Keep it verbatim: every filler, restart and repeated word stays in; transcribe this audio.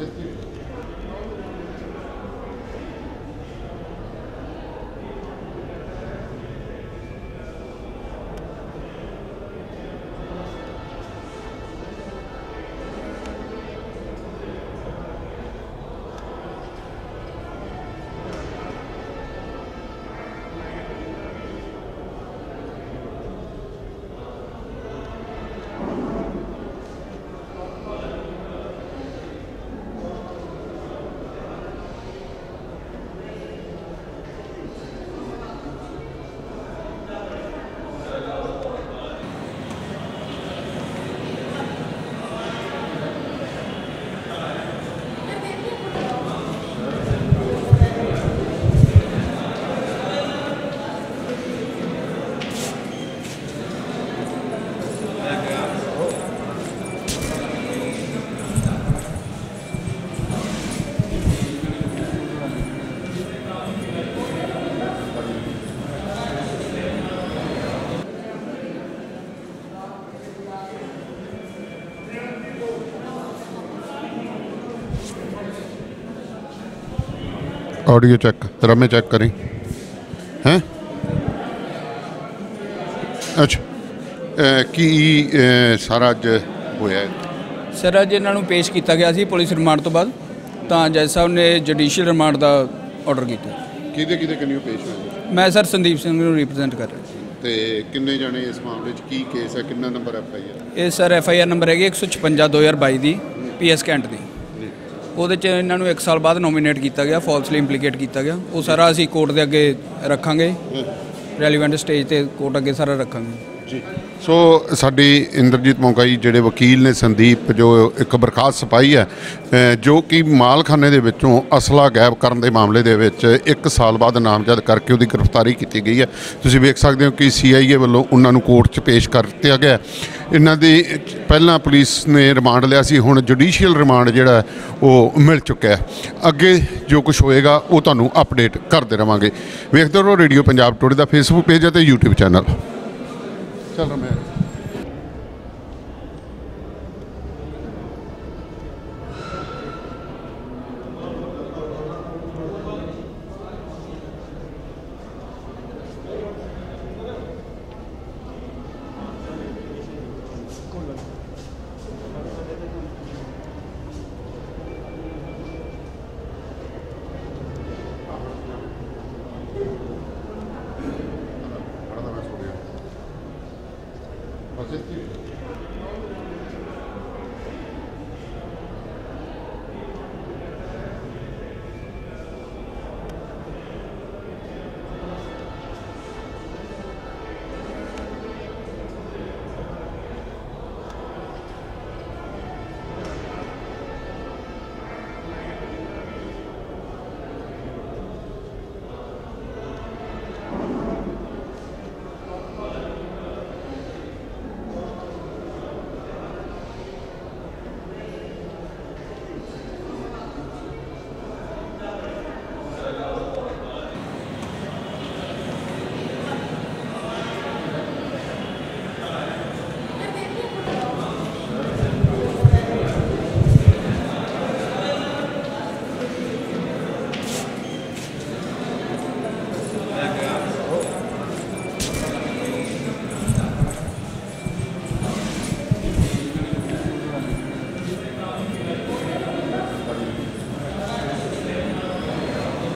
Audio check रमे check करी हैं। अच्छा की सारा अज होया सर? अज इन्हों पेश किया गया सी पुलिस रिमांड तो बाद, तो जज साहब ने जुडिशियल रिमांड का ऑर्डर किया। किहदे किहदे कन्नै पेश होए? मैं सर संदीप सिंह नूं रिप्रजेंट कर रहा। ते किन्ने जने इस मामले की केस है, किन्ना नंबर एफ आई आर? ये sir F I R number है एक सौ छपंजा दो हज़ार बाई की पी एस कैंट की। वो इन्हों एक साल बाद नोमीनेट किया गया, फॉल्सली इंप्लीकेट किया गया। वो सारा असी कोर्ट के अगे रखांगे, रैलीवेंट स्टेज पर कोर्ट अगे सारा रखांगे जी। सो साडी इंद्रजीत मोंगाई जिहड़े वकील ने संदीप, जो एक बरखास्त सिपाही है जो कि मालखाने दे विचों असला गैब करन दे मामले दे विच एक साल बाद नामजद करके उहदी गिरफ्तारी की गई है। तुसीं वेख सकदे हो कि सी आई ए वल्लों उन्हां नूं कोर्ट 'च पेश कर दिया गया। इन्हां दी पहलां पुलिस ने रिमांड लिया सी, हुण जुडिशियल रिमांड जिहड़ा वो मिल चुका है। अगे जो कुछ होएगा वो तुहानूं अपडेट करते रहांगे। वेखदे रहो रेडियो पंजाब टुडे दा फेसबुक पेज है तो यूट्यूब चैनल। चल रहा मैं